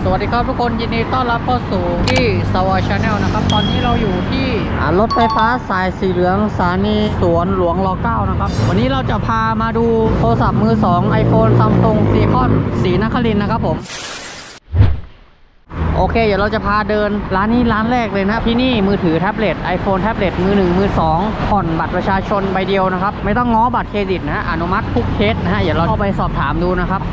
สวัสดีครับทุกคนยินดีต้อนรับเข้าสู่ที่สวายชาแนลนะครับตอนนี้เราอยู่ที่รถไฟฟ้าสายสีเหลืองสถานีสวนหลวงร9นะครับวันนี้เราจะพามาดูโทรศัพท์มือ2 iPhone Samsung Silicon สีนครินทร์นะครับผมโอเคเดี๋ยวเราจะพาเดินร้านนี้ร้านแรกเลยนะที่นี่มือถือแท็บเล็ต iPhone แท็บเล็ตมือ1มือ2ผ่อนบัตรประชาชนใบเดียวนะครับไม่ต้องง้อบัตรเครดิตนะอนุมัติทุกเคสนะฮะเดี๋ยวเราเข้าไปสอบถามดูนะครับ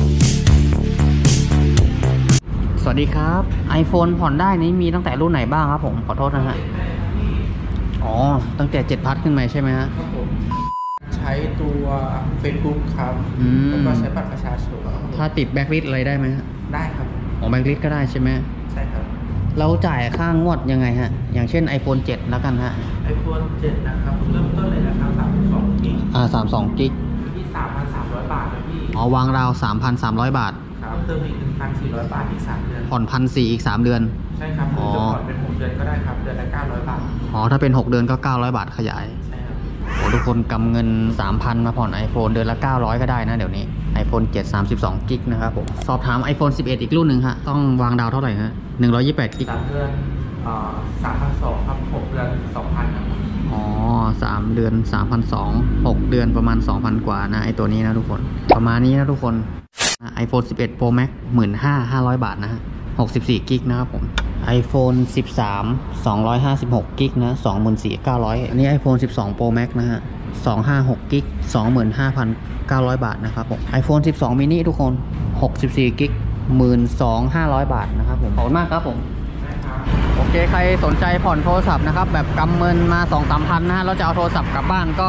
สวัสดีครับ iPhone ผ่อนได้นี้มีตั้งแต่รุ่นไหนบ้างครับผมขอโทษนะฮะอ๋อตั้งแต่7 พัทขึ้นมาใช่ไหมฮะใช้ตัว Facebook ครับแล้วก็ใช้บัตรประชาชนถ้าติดแบ็คลิสอะไรได้ไหมฮะได้ครับอ๋อแบ็คลิสก็ได้ใช่ไหมใช่ครับเราจ่ายค่างวดยังไงฮะอย่างเช่น iPhone 7แล้วกันฮะ iPhone 7นะครับเริ่มต้นเลยนะครับ32 กิก 32 กิกที่ 3,300 บาทนะพี่อ๋อวางราว 3,300 บาทครับเติมอีก 1,400 บาทอีก3 เดือนผ่อน 1,400 อีก3 เดือนใช่ครับจะผ่อนเป็น6 เดือนก็ได้ครับเดือนละ900 บาทอ๋อถ้าเป็น6 เดือนก็900 บาทขยายใช่ครับโอ้ทุกคนกำเงิน 3,000 มาผ่อน iPhone เดือนละ900ก็ได้นะเดี๋ยวนี้ iPhone 7 32 กิกนะครับผมสอบถาม iPhone 11 อีกรุ่นหนึ่งฮะต้องวางดาวเท่าไหร่ฮะ128 กิก 3 เดือน3,200ครับ6 เดือน 2,000ครับอ๋อ3 เดือน 3,200 6 เดือนประมาณ 2,000 กว่านะไอตัวนี้นะทุกคนประมาณนี้นะทุกคน iPhone 11 Pro Max 15,500 บาทนะฮะ64 กิกนะครับผม iPhone 13 256 กิกนะ 24,900 อันนี้ iPhone 12 Pro Max นะฮะ256 กิก 25,900 บาทนะครับผม iPhone 12 mini ทุกคน64 กิก 12,500 บาทนะครับผมขอบคุณมากครับผมโอเคใครสนใจผ่อนโทรศัพท์นะครับแบบกำเงินมา 2-3 พันนะฮะแล้วจะเอาโทรศัพท์กลับบ้านก็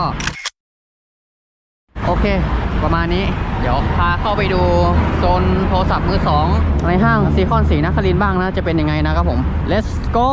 โอเคประมาณนี้เดี๋ยวพาเข้าไปดูโซนโทรศัพท์มือ2ในห้างซีคอนศรีนครินทร์บ้างนะจะเป็นยังไงนะครับผม let's go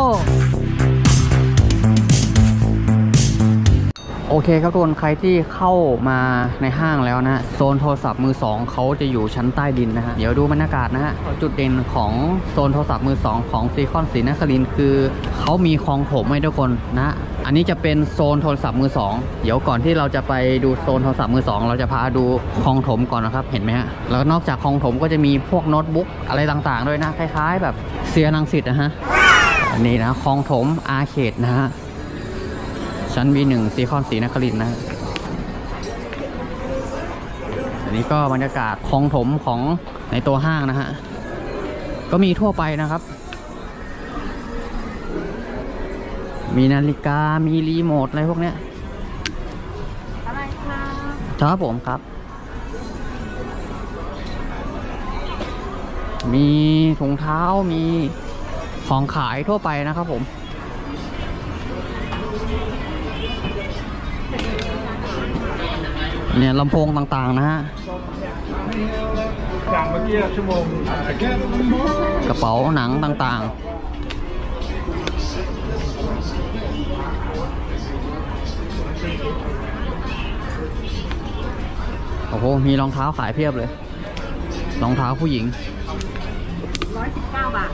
โอเคครับทุกคนใครที่เข้ามาในห้างแล้วนะโซนโทรศัพท์มือ2เขาจะอยู่ชั้นใต้ดินนะฮะเดี๋ยวดูบรรยากาศนะฮะจุดเด่นของโซนโทรศัพท์มือ2ของซีคอนศรีนครินทร์คือเขามีคลองถมให้ทุกคนนะอันนี้จะเป็นโซนโทรศัพท์มือ2เดี๋ยวก่อนที่เราจะไปดูโซนโทรศัพท์มือ2เราจะพาดูคลองถมก่อนนะครับเห็นไหมฮะแล้วนอกจากคลองถมก็จะมีพวกโน้ตบุ๊กอะไรต่างๆด้วยนะคล้ายๆแบบเซียรังสิตนะฮะอันนี้นะคลองถมอาร์เคดนะฮะชั้น V1 ซีคอนศรีนครินทร์นะอันนี้ก็บรรยากาศคลองถมของในตัวห้างนะฮะก็มีทั่วไปนะครับมีนาฬิกามีรีโมทอะไรพวกเนี้ยอะไรครับผมครับมีถุงเท้ามีของขายทั่วไปนะครับผมเนี่ยลำโพงต่างๆนะฮะจากเมื่อกี้ชั่วโมงกระเป๋าหนังต่างๆโอ้โหมีรองเท้าขายเพียบเลยรองเท้าผู้หญิง 119 บาท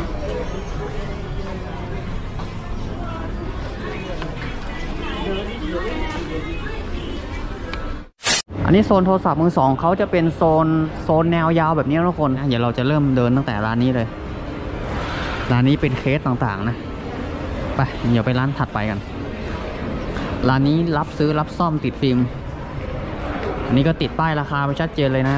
อันนี้โซนโทรศัพท์มือ2เขาจะเป็นโซนแนวยาวแบบนี้ทุกคนเดี๋ยวเราจะเริ่มเดินตั้งแต่ร้านนี้เลยร้านนี้เป็นเคสต่างๆนะไปเดี๋ยวไปร้านถัดไปกันร้านนี้รับซื้อรับซ่อมติดฟิล์มอันนี้ก็ติดป้ายราคาไปชัดเจนเลยนะ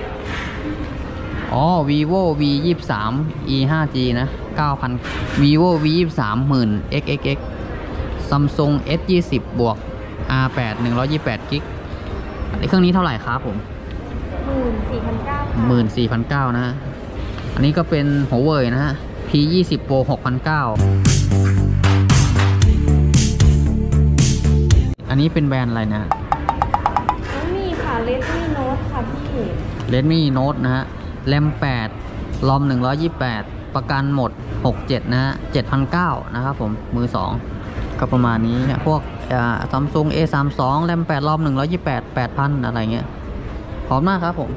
อ๋อ vivo v 23 e 5g นะ 9,000 vivo v 23 10,000 xxx samsung s 20บวก r8 128 กิกเครื่องนี้เท่าไหร่ครับผม 14,900 นะฮะอันนี้ก็เป็นหัวเว่ยนะฮะ P20 Pro 6,900 อันนี้เป็นแบรนด์อะไรนะนี่ค่ะ Redmi Note ค่ะพี่ Redmi Note นะฮะแรม8 ROM 128ประกันหมด67นะฮะ 7,900 นะครับผมมือ2ก็ประมาณนี้เนี่ยพวกSamsung A32 แรม8 ROM 128 8,000 อะไรเงี้ยพร้อมมากครับผม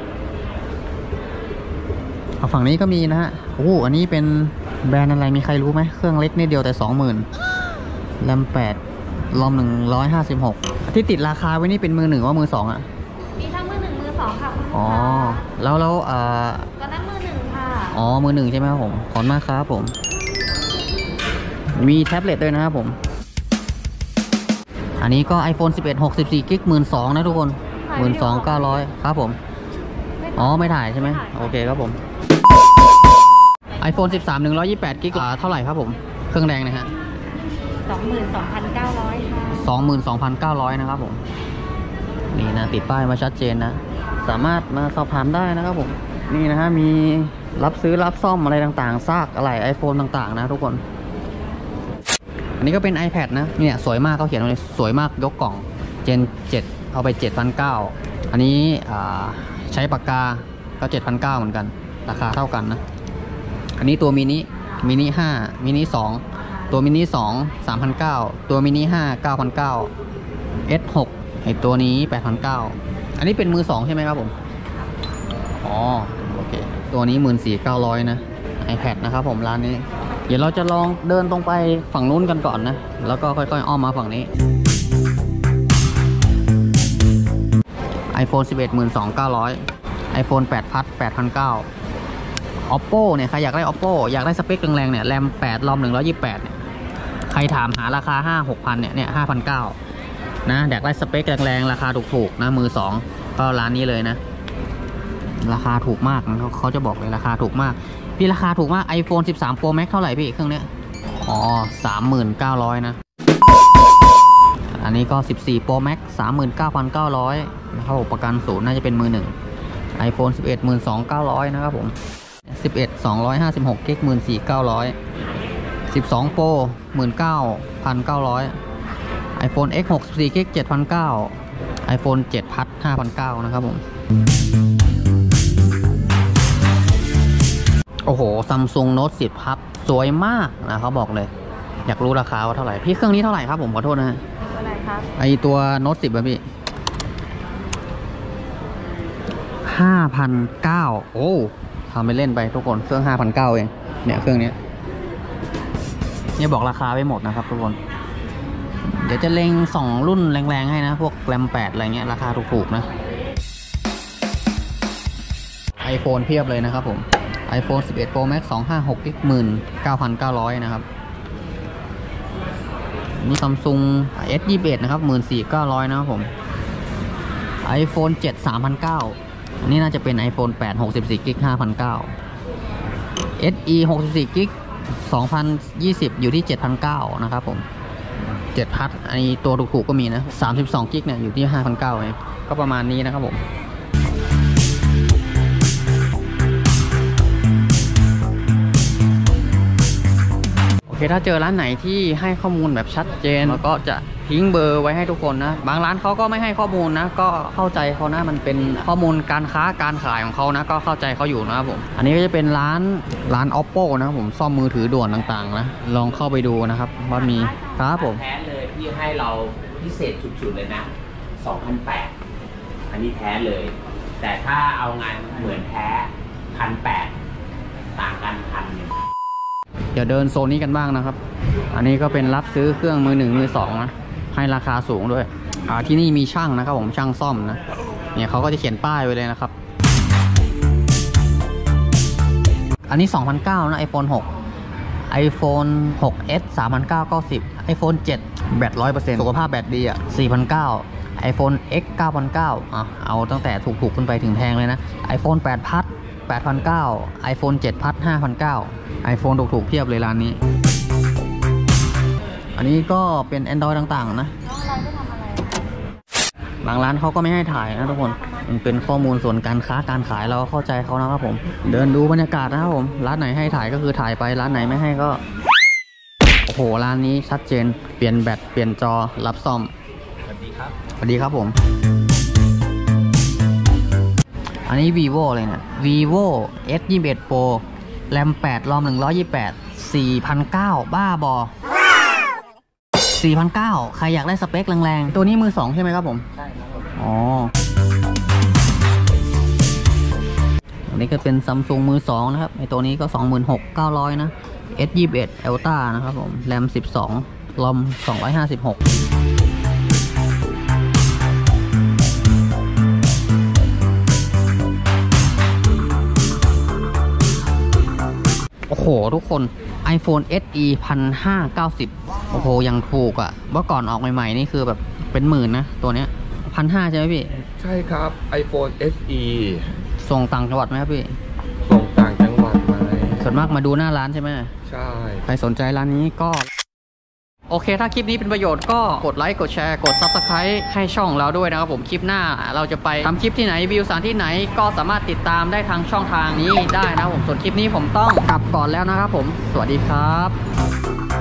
ฝั่งนี้ก็มีนะฮะโอ้อันนี้เป็นแบรนด์อะไรมีใครรู้ไหมเครื่องเล็กนิดเดียวแต่ 20,000 แรม8 ROM 156ที่ติดราคาไว้นี่เป็นมือ1ว่ามือ2อ่ะมีทั้งมือ1มือ2ค่ะอ๋อแล้วตอนนั้นมือ1ค่ะอ๋อมือหนึ่งใช่ไหมครับผมขอบคุณมากครับผมมีแท็บเล็ตด้วยนะครับผมอันนี้ก็ iPhone 11 64 กิก 12,000 นะทุกคน 12,900 ครับผมอ๋อไม่ถ่ายใช่ไหมโอเคครับผม iPhone 13 128 กิกเท่าไหร่ครับผมเครื่องแดงนะฮะ 22,900 ค่ะ 22,900 นะครับผมนี่นะติดป้ายมาชัดเจนนะสามารถมาสอบถามได้นะครับผมนี่นะฮะมีรับซื้อรับซ่อมอะไรต่างๆซากอะไร iPhone ต่างๆนะทุกคนอันนี้ก็เป็น iPad นะเนี่ยสวยมากเขาเขียนไว้สวยมากยกกล่อง Gen 7เอาไป 7,900 อันนี้ใช้ปากกาก็ 7,900 เหมือนกันราคาเท่ากันนะอันนี้ตัวมินิ5มินิ2ตัวมินิ2 3,900 ตัวมินิ5 9,900 S6 ไอตัวนี้ 8,900 อันนี้เป็นมือ2ใช่ไหมครับผมอ๋อโอเคตัวนี้ 14,900 นะ iPad นะครับผมร้านนี้เดี๋ยวเราจะลองเดินตรงไปฝั่งนู้นกันก่อนนะแล้วก็ค่อยๆอ้อมมาฝั่งนี้ iPhone 11 12,900 iPhone 8 Plus 8,900 Oppo เนี่ยใครอยากได้ Oppo อยากได้สเปคแรงๆเนี่ยแรม8 รอม 128 เนี่ยใครถามหาราคา 5-6,000 เนี่ย 5,900 นะอยากได้สเปคแรงๆราคาถูกๆนะมือ2ก็ร้านนี้เลยนะราคาถูกมากนะเขาจะบอกเลยราคาถูกมากพี่ราคาถูกมาก iPhone 13 Pro Max เท่าไหร่พี่เครื่องเนี้ยอ๋อ 39,000 นะอันนี้ก็14 Pro Max 39,900 นะครับประกันศูนย์น่าจะเป็นมือ1 iPhone 11 12,900 นะครับผม11 256 กิก 14,900 12 Pro 19,900 iPhone X 64 กิก 7,900 iPhone 7 Plus 5,900 นะครับผมโอ้โห Samsung Note 10 Plus สวยมากนะเขาบอกเลยอยากรู้ราคาว่าเท่าไหร่พี่เครื่องนี้เท่าไหร่ครับผมขอโทษนะฮะตัวไหนครับไอตัว Note 10 อะพี่ 5,900 โอ้ทำไปเล่นไปทุกคนเครื่อง 5,900 เองเนี่ยเครื่องนี้เนี่ยบอกราคาไปหมดนะครับทุกคนเดี๋ยวจะเล็ง2รุ่นแรงๆให้นะพวกแรม8อะไรเงี้ยราคาถูกๆนะ iPhone เพียบเลยนะครับผม iPhone 11 Pro Max 256 กิก 19,900 นะครับนี่ Samsung S21 นะครับ 14,900 นะครับผม iPhone 7 3,900 อันนี้น่าจะเป็น iPhone 8 64 กิก 5,900 SE 64 กิก 2020 อยู่ที่ 7,900 นะครับผม7 พัทอันนี้ตัวถูกๆก็มีนะ32 กิกเนี่ยอยู่ที่ 5,900 เองก็ประมาณนี้นะครับผมโอเคถ้าเจอร้านไหนที่ให้ข้อมูลแบบชัดเจนแล้วก็จะทิ้งเบอร์ไว้ให้ทุกคนนะบางร้านเขาก็ไม่ให้ข้อมูลนะก็เข้าใจเขานะมันเป็นข้อมูลการค้าการขายของเขานะก็เข้าใจเขาอยู่นะครับผมอันนี้ก็จะเป็นร้าน Oppo นะครับผมซ่อมมือถือด่วนต่างๆนะลองเข้าไปดูนะครับว่ามีครับผมแท้เลยที่ให้เราพิเศษสุดๆเลยนะ 2,800 อันนี้แท้เลย แต่ถ้าเอางานเหมือนแท้ 1,800 ต่างกัน1,000 เดี๋ยวเดินโซนนี้กันบ้างนะครับอันนี้ก็เป็นรับซื้อเครื่องมือ1มือ2นะให้ราคาสูงด้วยที่นี่มีช่างนะครับผมช่างซ่อมนะเนี่ยเขาก็จะเขียนป้ายไว้เลยนะครับอันนี้ 2,900 นะ iPhone 6 iPhone 6s 3,990 iPhone 7 แบต 100% สุขภาพแบตดีอ่ะ 4,900 iPhone X 9,900 เอาตั้งแต่ถูกๆขึ้นไปถึงแพงเลยนะ iPhone 8 Plus 8,900 iPhone 7 Plus 5,900 iPhone ถูกๆเพียบเลยร้านนี้อันนี้ก็เป็น Android ต่างๆนะบางร้านเขาก็ไม่ให้ถ่ายนะทุกคนมันเป็นข้อมูลส่วนการค้าการขายเราก็เข้าใจเขานะครับผมเดินดูบรรยากาศนะครับผมร้านไหนให้ถ่ายก็คือถ่ายไปร้านไหนไม่ให้ก็โอ้โหร้านนี้ชัดเจนเปลี่ยนแบตเปลี่ยนจอรับซ่อมสวัสดีครับสวัสดีครับผมอันนี้ vivo เลยเนี่ย vivo S21 Pro แรม8 รอม 128 4,900 บ้าบอ4,900 ใครอยากได้สเปคแรงๆตัวนี้มือ2ใช่ไหมครับผมใช่ครับอ๋ออันนี้ก็เป็น Samsung มือ2นะครับไอตัวนี้ก็ 26,900 นะ S21 Ultra นะครับผมแรม12 รอม 256 โหทุกคน iPhone SE 1,590 โอ้โหยังถูกอะเมื่อก่อนออกใหม่ๆนี่คือแบบเป็นหมื่นนะตัวเนี้ย1,500ใช่ไหมพี่ใช่ครับ iPhone SE ส่งต่างจังหวัดไหมครับพี่ส่งต่างจังหวัดไหมส่วนมากมาดูหน้าร้านใช่ไหมใช่ใครสนใจร้านนี้ก็โอเคถ้าคลิปนี้เป็นประโยชน์ก็กดไลค์กดแชร์กด Subscribe ให้ช่องเราด้วยนะครับผมคลิปหน้าเราจะไปทำคลิปที่ไหนวิวสถานที่ไหนก็สามารถติดตามได้ทางช่องทางนี้ได้นะครับผมส่วนคลิปนี้ผมต้องกลับก่อนแล้วนะครับผมสวัสดีครับ